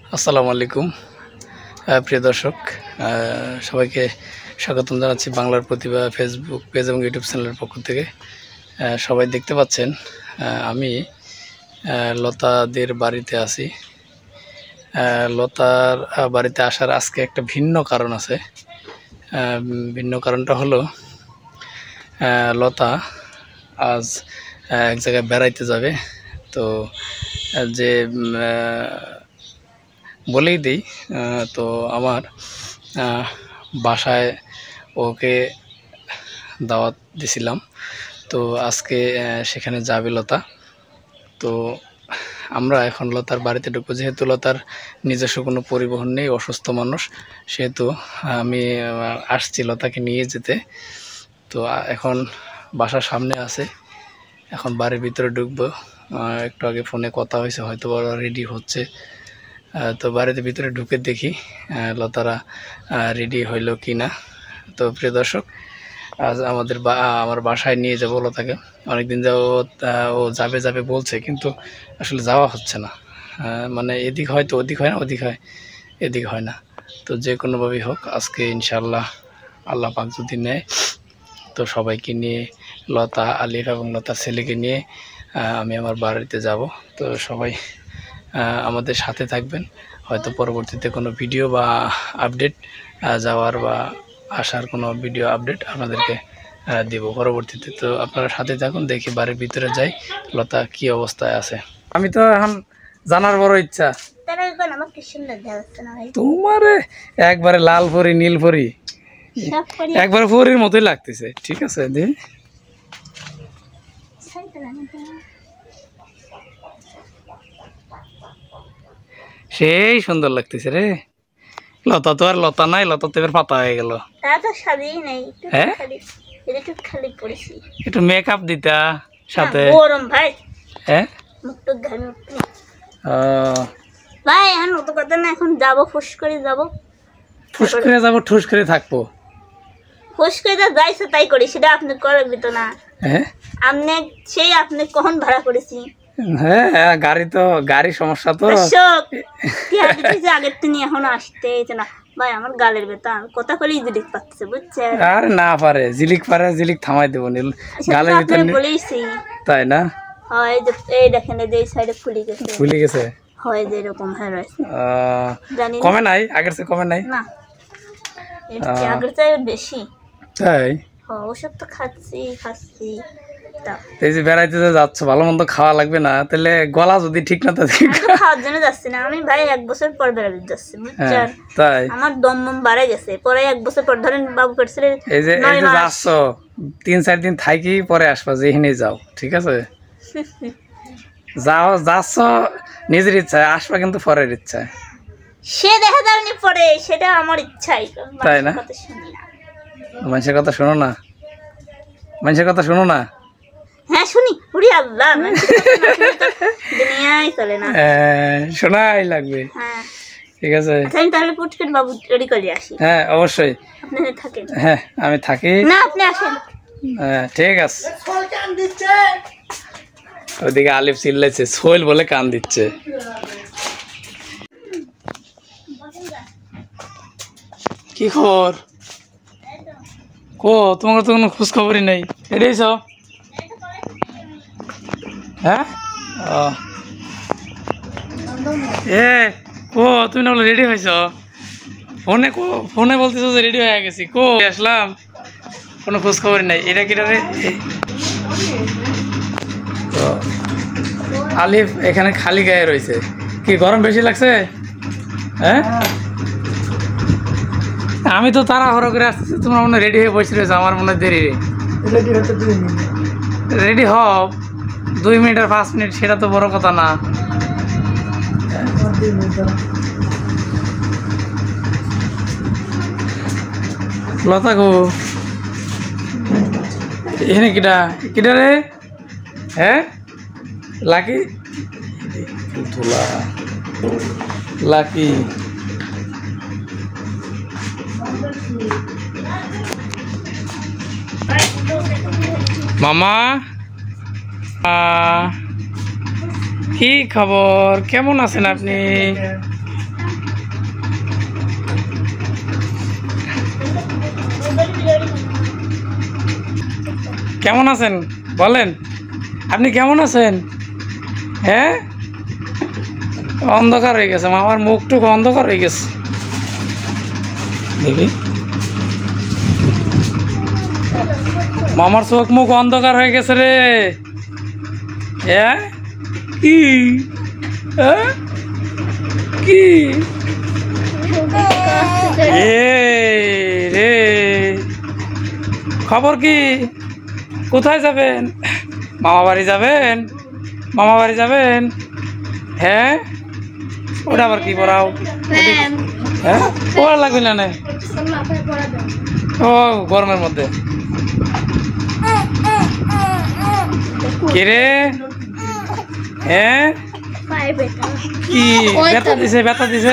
আসসালামু আলাইকুম প্রিয় দর্শক, সবাইকে স্বাগতম জানাচ্ছি বাংলার প্রতিভা ফেসবুক পেজ এবং ইউটিউব চ্যানেলের পক্ষ থেকে। সবাই দেখতে পাচ্ছেন আমি লতাদের বাড়িতে আছি। লতার বাড়িতে আসার আজকে একটা ভিন্ন কারণ আছে। ভিন্ন কারণটা হলো লতা আজ এক জায়গায় বেড়াইতে যাবে। তো যে বলেই দিই, তো আমার বাসায় ওকে দাওয়াত দিছিলাম। তো আজকে সেখানে যাবে লতা। তো আমরা এখন লতার বাড়িতে ঢুকবো। যেহেতু লতার নিজস্ব কোনো পরিবহন নেই, অসুস্থ মানুষ, সেহেতু আমি আসছি লতাকে নিয়ে যেতে। তো এখন বাসার সামনে আছে, এখন বাড়ির ভিতরে ঢুকবো। একটু আগে ফোনে কথা হয়েছে, হয়তো ওরা রেডি হচ্ছে। তো বাড়িতে ভিতরে ঢুকে দেখি লতারা রেডি হইল কি না। তো প্রিয় দর্শক, আজ আমার বাসায় নিয়ে যাবো লতাকে। অনেকদিন যাবত ও যাবে যাবে বলছে, কিন্তু আসলে যাওয়া হচ্ছে না। মানে এদিক হয় তো ওদিক হয় না, ওদিক হয় এদিক হয় না। তো যে কোনোভাবেই হোক আজকে ইনশাআল্লাহ আল্লাহ পাক যদি নেয়, তো সবাইকে নিয়ে লতা, আলিফ এবং লতার ছেলেকে নিয়ে আমি আমার বাড়িতে যাব। তো সবাই আমাদের সাথে থাকবেন। হয়তো পরবর্তীতে কোনো ভিডিও বা আপডেট, যাওয়ার বা আসার কোনো ভিডিও আপডেট আপনাদেরকে দিব পরবর্তীতে। তো আপনারা সাথে থাকুন, দেখি বাড়ির ভিতরে যাই লতা কি অবস্থায় আছে। আমি তো এখন জানার বড় ইচ্ছা, তোমার একবারে লাল পরি নীল পরি একবারে পরির মতোই লাগতেছে। ঠিক আছে, সেই সুন্দর লাগতেছে রে। লতা তো আর লতা নাই, লতা তো এবার পাতা হয়ে গেল। হ্যাঁ, একটু মেকআপ দিতা সাথে। হ্যাঁ ভাই এখন অত কথা না, এখন যাবো ফুস করে যাবো, ফুস করে যাবো, ঠুস করে থাকবো। ফুস করে যা যাইছে তাই করি, সেটা আপনি করবি তো না। হ্যাঁ, আপনি কখন ভাড়া করেছি? হ্যাঁ, গাড়ি সমস্যা তো আগের তিনি এখন আসতে না। ভাই আমার গালের ব্যথা, কথা বলেই জিলিক পাচ্ছে, বুঝছেন? আর না পারে জিলিক থামাই দেবো নীল গালের ভিতরে বলেইছি, তাই না? হয় যে এই দেখেন এই সাইডে ফুলে গেছে, হয় যে এরকম হয়ে রয়েছে। জানি কমে নাই, আগের চেয়ে কমে নাই না, আগের চেয়ে বেশি। তাই ওষুধ তো খাচ্ছি। এই যে বেড়াইতে যাচ্ছ, ভালো মন্দ খাওয়া লাগবে না? তাহলে গলা যদি ঠিক না থাকে, খাওয়ার জন্য যাচ্ছি না আমি ভাই, 1 বছর পর বেড়াতে যাচ্ছি, বুঝছেন? তাই আমার দম বাড়ে গেছে, পরে 1 বছর পর ধরেন বাবু করছিল। এই যে যাচ্ছ 3-4 দিন থাকি পরে আসবা, যেখানে যাও, ঠিক আছে? যাচ্ছ নিজের ইচ্ছায়, আসবা কিন্তু পরের ইচ্ছায়। সে দেখা যায়নি পরে, সেটা আমার ইচ্ছাই, তাই না? মানুষের কথা শোনো না, মানুষের কথা শোনো না। হ্যাঁ শুনি, ওরে আল্লাহ, দুনিয়ায় চলে না, শোনাই লাগবে। হ্যাঁ ঠিক আছে, আমি তাহলে পুটকেন বাবু রেডি করে আসি। হ্যাঁ অবশ্যই, আপনি থাকেন। হ্যাঁ আমি থাকি না, আপনি আসেন। হ্যাঁ ঠিক আছে। ওইদিকে আলিফ চিল্লাইছে, সোহেল বলে কান দিচ্ছে। কি খবর? তোমার তো কোনো খোঁজ খবরই নেই। এটাই সব। হ্যাঁ তুমি না বলে রেডি হয়েছ? ফোনে বলতেছো যে রেডি হয়ে গেছি। আসলাম, কোনো খোঁজ খবরই নাই। এটা কি রে? তো আলিফ এখানে খালি গায়ে রয়েছে। কি গরম বেশি লাগছে? হ্যাঁ, আমি তো তাড়াহুড়ো করে আসতেছি, তোমরা মনে রেডি হয়ে বসে রয়েছো। আমার মনে দেরি, রেডি হও 2 মিনিট আর 5 মিনিট, সেটা তো বড় কথা না। লতা গো, এখানে কিটা রে? হ্যাঁ লাকি মামা, কি খবর? কেমন আছেন আপনি? কেমন আছেন বলেন, আপনি কেমন আছেন? হ্যাঁ, অন্ধকার হয়ে গেছে, মামার মুখটুকু অন্ধকার হয়ে গেছে। দেখি মামার চোখ মুখ অন্ধকার হয়ে গেছে রে। হ্যাঁ কি কি রে, খবর কি? কোথায় যাবেন? মামা বাড়ি যাবেন? মামা বাড়ি যাবেন? হ্যাঁ, ওটা আবার কি পড়াও? হ্যাঁ, পড়া লাগবে না। ও গরমের মধ্যে কিরে? হ্যাঁ কি ব্যথা দিছে? ব্যথা দিছে?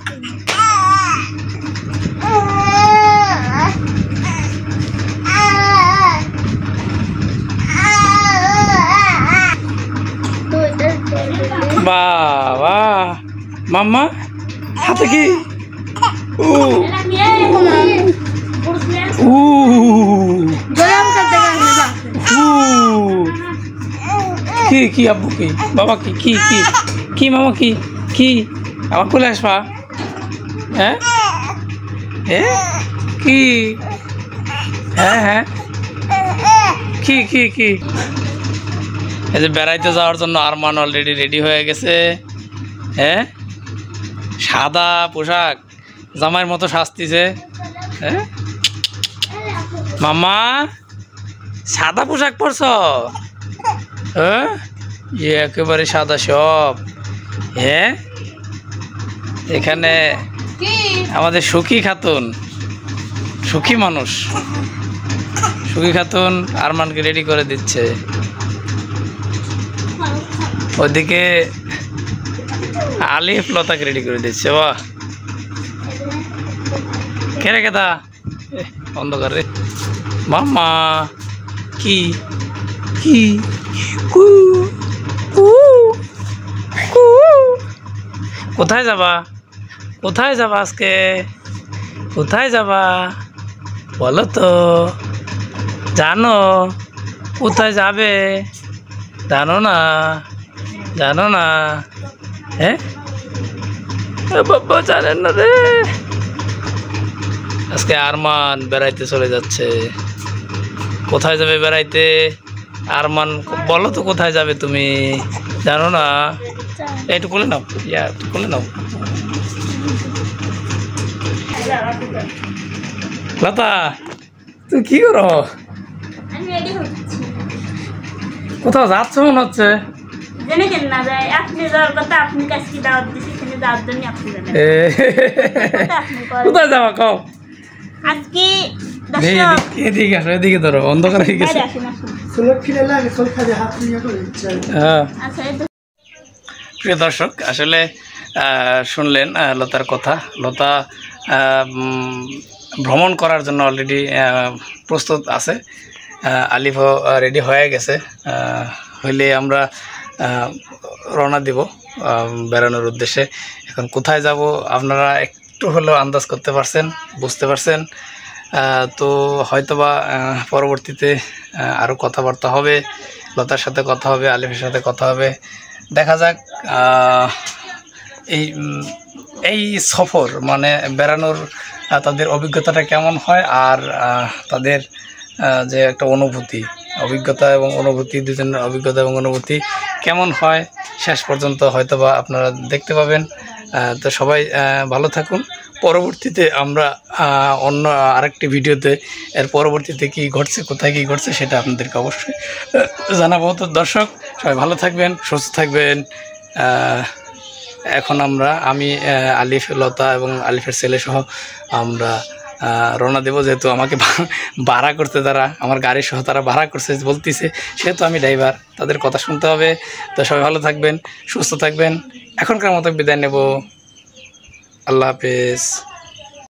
বাবা মাম্মা হাতে কি? কি কি আব্বু কি বাবা কি কি কি কি মামা কি কি আমার কোলে আসবা? হ্যাঁ কি? হ্যাঁ হ্যাঁ কি কি কি? এই যে বেড়াইতে যাওয়ার জন্য আরমান অলরেডি রেডি হয়ে গেছে। হ্যাঁ, সাদা পোশাক জামাইয়ের মতো সাজতিছে। হ্যাঁ মামা সাদা পোশাক পরছ? হ্যাঁ একেবারে সাদা সব। হ্যাঁ, এখানে আমাদের সুখী খাতুন, সুখী মানুষ, সুখী খাতুন আরমানকে রেডি করে দিচ্ছে। ওদিকে আলিফ লতাকে রেডি করে দিচ্ছে। বাহ, কেরে কেদা অন্ধকার রে। মামা কি কি কু কু কু, কোথায় যাবা? কোথায় যাবা আজকে? কোথায় যাবা বলো তো? জানো কোথায় যাবে? জানো না? জানো না? হ্যাঁ বাবা জানেন না রে। আজকে আরমান বেড়াইতে চলে যাচ্ছে। কোথায় যাবে বেড়াইতে? আরমান বলো তো কোথায় যাবে তুমি? জানো না? একটু খুলে নাও, একটু খুলে নাও। লতা তুই কি করো? কোথাও যাচ্ছ মনে হচ্ছে। কোথায় যাবা কও? এদিকে আসো, এদিকে ধরো, অন্ধকার হয়ে গেছে। প্রিয় দর্শক, আসলে শুনলেন লতার কথা। লতা ভ্রমণ করার জন্য অলরেডি প্রস্তুত আছে। আলিফও রেডি হয়ে গেছে। হইলে আমরা রওনা দিব বেড়ানোর উদ্দেশ্যে। এখন কোথায় যাব আপনারা একটু হলেও আন্দাজ করতে পারছেন, বুঝতে পারছেন। তো হয়তোবা পরবর্তীতে আরও কথাবার্তা হবে, লতার সাথে কথা হবে, আলিফের সাথে কথা হবে। দেখা যাক এই সফর মানে বেড়ানোর তাদের অভিজ্ঞতাটা কেমন হয়, আর তাদের যে একটা অভিজ্ঞতা এবং অনুভূতি, দুজনের অভিজ্ঞতা এবং অনুভূতি কেমন হয় শেষ পর্যন্ত হয়তোবা আপনারা দেখতে পাবেন। তো সবাই ভালো থাকুন। পরবর্তীতে আমরা অন্য আরেকটি ভিডিওতে এর পরবর্তীতে কি ঘটছে, কোথায় কি ঘটছে সেটা আপনাদেরকে অবশ্যই জানাবো। তো দর্শক সবাই ভালো থাকবেন, সুস্থ থাকবেন। এখন আমি আলিফ, লতা এবং আলিফের ছেলে সহ আমরা রওনা দেবো। যেহেতু আমাকে ভাড়া করতে, তারা আমার গাড়ি সহ তারা ভাড়া করছে বলতেছে, সেহেতু আমি ড্রাইভার, তাদের কথা শুনতে হবে। তো সবাই ভালো থাকবেন, সুস্থ থাকবেন। এখনকার মতো বিদায় নেব। আল্লাহ হাফেজ।